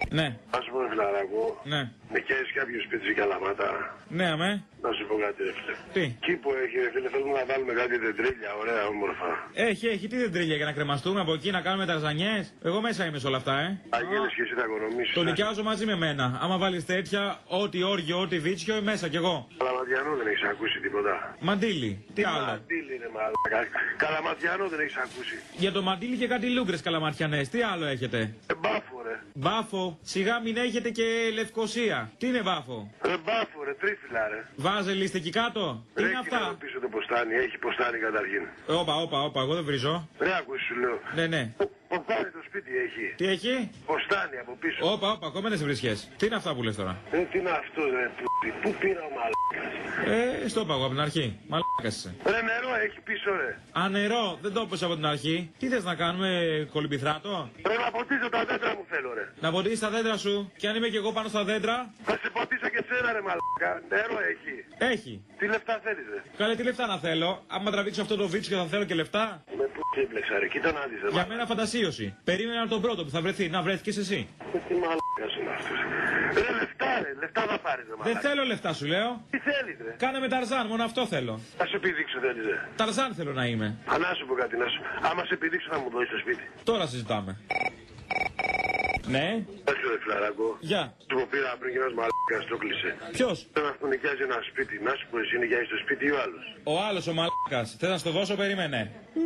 Ναι. Ας πούμε, φιλαράκο. Ναι. Με καίεις κάποιο σπίτι στην Καλαμάτα. Ναι, αμέ. Να σου πω κάτι, ρε φίλε. Τι. Κήπο έχει, ρε φίλε, θέλουμε να βάλουμε κάτι δεντρίλια, ωραία, όμορφα. Έχει, τι δεν τρίλια για να κρεμαστούμε από εκεί, να κάνουμε ταρζανιές. Εγώ μέσα είμαι σε όλα αυτά, Αγγέλες και εσύ θα οικονομήσεις. Το νοικιάζω μαζί με μένα. Άμα βάλεις τέτοια, ό,τι όργιο, ό,τι βίτσιο, μέσα κι εγώ. Καλαματιανό δεν έχεις ακούσει τίποτα. Μαντίλι. Τι άλλο. Μαντίλι είναι μαλάκα. Καλαματιανό δεν έχεις ακούσει. Για το μαντίλι και κάτι λούγκρες καλαματιανές. Τι άλλο έχετε. Μπάφο, ρε. Μπάφο. Σιγά μην έχετε και Λευκοσία. Τι είναι μπάφο. Μπάφο, ρε, τρίφυλλα, ρε. Βάζελ εκεί κάτω. Τι είναι αυτά. Πίσω το ποστάνι, έχει ποστάνι καταρχήν. Όπα, εγώ δεν βρίζω. Ρε, ακούσεις, σου λέω. Ναι. Ποστάνι το σπίτι έχει. Τι έχει. Ποστάνι από πίσω. Όπα, ακόμα δεν σε βρίσκες. Τι είναι αυτά που λες τώρα. Τι είναι αυτό, ρε, πού πήρα ο μαλάκας. Στο είπα εγώ από την αρχή. Μαλάκας είσαι. Ρε, νερό έχει πίσω, ρε. Α, νερό, δεν το είπες από την αρχή. Τι θες να κάνουμε, κολυμπηθράτο. Ρε, να ποτίσω τα δέντρα μου θέλω, ρε. Να ποτίσεις τα δέντρα σου. Και αν είμαι και εγώ πάνω στα δέντρα. Θα σε ποτίσω και σένα, ρε, μαλάκα. Νερό έχει. Έχει. Τι λεφτά θέλεις, ρε. Καλέ, τι λεφτά να θέλω. Άμα τραβήξω αυτό το βίτσιο θα θέλω και λεφτά. Με πού ξύπλεξα, ρε. Κοίτα να δεις, ρε. Για μένα φαντασίωση. Περίμενα τον πρώτο που θα βρεθεί. Να βρέθηκες εσύ. Τι μαλάκας είναι αυτός. Ρε, λεφτά, ρε. Λεφτά θα πάρεις, ρε, μαλάκα. Δεν θέλω λεφτά σου λέω. Τι θέλεις, ρε. Κάνε με Ταρζάν, μόνο αυτό θέλω. Θα σου επιδείξω, θέλεις, ρε. Ταρζάν θέλω να είμαι. Να σου πω κάτι, άμα σε επιδείξω θα μου δώσεις το σπίτι. Τώρα συζητάμε. Ναι. Έτσι, ρε, φιλαράκο. Γεια. Του που πήρα πριν και ένας μαλάκας το κλείσε. Ποιος. Θέλω να του νοικιάζει ένα σπίτι. Να σου πω, εσύ νοικιάζεις το σπίτι ή ο άλλος. Ο άλλος ο μαλάκας. Θες να στο δώσω, περίμενε.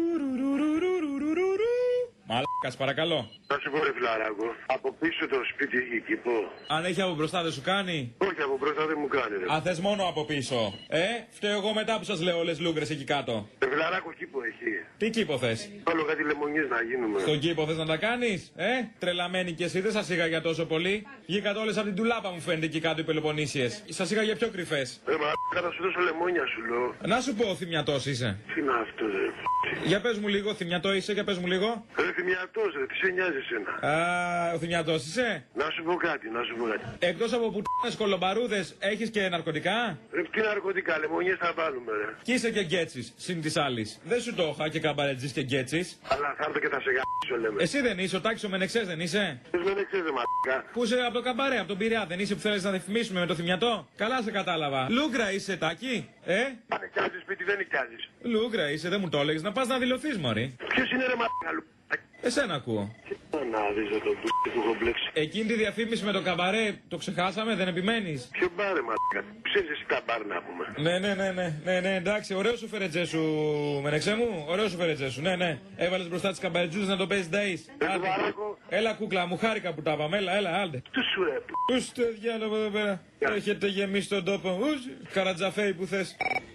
Μαλάκας, παρακαλώ. Να σου πω, ρε, φιλαράκο. Από πίσω το σπίτι έχει κήπο. Αν έχει από μπροστά δεν σου κάνει. Όχι, από μπροστά δεν μου κάνει, ρε. Α, θες μόνο από πίσω. Φταίω εγώ μετά που σας λέω όλες λούγκρες εκεί κάτω. Ρε, φιλαράκο, κήπο έχει. Τι κήπο θες. Θέλω κάτι λεμονιές να γίνουμε. Στον κήπο θες να τα κάνεις. Τρελαμένη κι εσύ, δεν σας είχα για τόσο πολύ. Βγήκατε όλες από την τουλάπα μου φαίνεται εκεί κάτω οι Πελοποννήσιες. Σας είχα για πιο κρυφές. Ρε, μαλάκα, θα σου δώσω λεμόνια, σου λέω. Να σου πω, θυμιατός είσαι. Τι είναι αυτό, ρε. Για πες μου λίγο, θυμιατό είσαι, για πες μου λίγο. Ρε, θυμιατός, ρε, τι σε νοιάζει εσένα. Α, ο θυμιατός είσαι. Να σου πω κάτι. Εκτός από πουτάνες κολομπαρούδες, έχεις και ναρκωτικά. Ρε, τι ναρκωτικά, λεμονιές θα βάλουμε, ρε. Κι είσαι και γκέτσις, συν της άλλης. Δεν σου το είχα και καμπαρετζής και γκέτσις. Αλλά θα έρθω και θα σε γαμίσω, λέμε. Εσύ δεν είσαι, ο Τάκης ο Μενεξές δεν είσαι. Πες με δεν ξέρεις, μαλάκα. Πού είσαι από το καμπαρέ, από τον Πειραιά, δεν είσαι που θέλεις να διαφημίσουμε με το θυμιατό. Καλά σε κατάλαβα. Λούγκρα είσαι, Τάκη. Αν νοικιάζεις σπίτι, δεν νοικιάζεις. Λούγκρα είσαι, δεν μου το έλεγες. Να πας να δηλωθείς, μωρή. Ποιος είναι, ρε, μαλάκα. Εσένα ακούω. Να δεις το που έχω μπλέξει. Εκείνη τη διαφήμιση με το καμπαρέ το ξεχάσαμε, δεν επιμένεις. Ποιο μπάρε, μαλάκα. Ξέρεις εσύ τα μπάρ να πούμε. Ναι, εντάξει, ωραίο σου φερετζέ σου, Μενεξέ μου. Ωραίο σου φερετζέ σου, ναι. Έβαλες μπροστά τις καμπαρετζούδες να το παίζεις νταΐς. Έλα, κούκλα μου, χάρηκα που τα πάμε. Έλα, άντε. Τι σου ρε. Ουστε διάλογο εδώ πέρα. Έχετε γεμίσει τον τόπο. Καρατζαφέι που θες.